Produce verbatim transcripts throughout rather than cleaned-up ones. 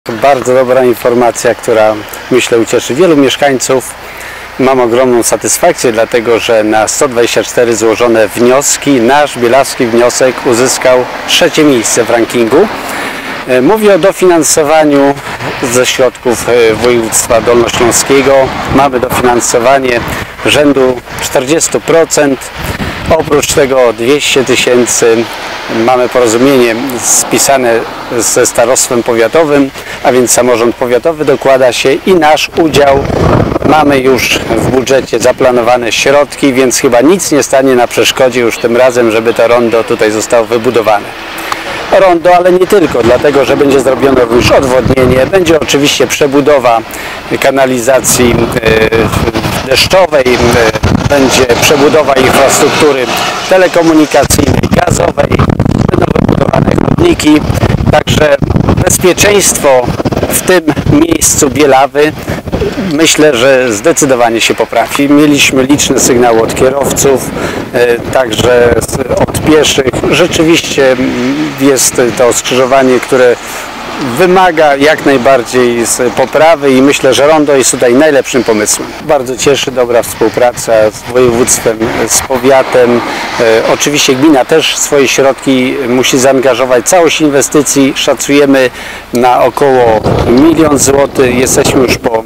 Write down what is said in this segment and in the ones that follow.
Bardzo dobra informacja, która myślę ucieszy wielu mieszkańców. Mam ogromną satysfakcję, dlatego że na sto dwadzieścia cztery złożone wnioski nasz bielawski wniosek uzyskał trzecie miejsce w rankingu. Mówię o dofinansowaniu ze środków województwa dolnośląskiego. Mamy dofinansowanie rzędu czterdziestu procent. Oprócz tego dwieście tysięcy mamy porozumienie spisane ze starostwem powiatowym, a więc samorząd powiatowy dokłada się i nasz udział. Mamy już w budżecie zaplanowane środki, więc chyba nic nie stanie na przeszkodzie już tym razem, żeby to rondo tutaj zostało wybudowane. Rondo, ale nie tylko, dlatego że będzie zrobione również odwodnienie, będzie oczywiście przebudowa kanalizacji deszczowej, będzie przebudowa infrastruktury telekomunikacyjnej, gazowej, będą wybudowane chodniki, także bezpieczeństwo w tym miejscu Bielawy myślę, że zdecydowanie się poprawi. Mieliśmy liczne sygnały od kierowców, także od pieszych. Rzeczywiście jest to skrzyżowanie, które wymaga jak najbardziej poprawy i myślę, że rondo jest tutaj najlepszym pomysłem. Bardzo cieszy dobra współpraca z województwem, z powiatem. E, oczywiście gmina też swoje środki musi zaangażować. Całość inwestycji szacujemy na około milion złotych. Jesteśmy już po e,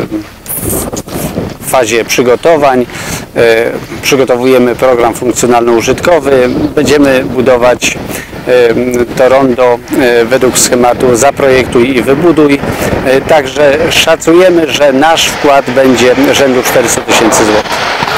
w fazie przygotowań. E, przygotowujemy program funkcjonalno-użytkowy. Będziemy budować to rondo według schematu zaprojektuj i wybuduj. Także szacujemy, że nasz wkład będzie rzędu czterystu tysięcy złotych.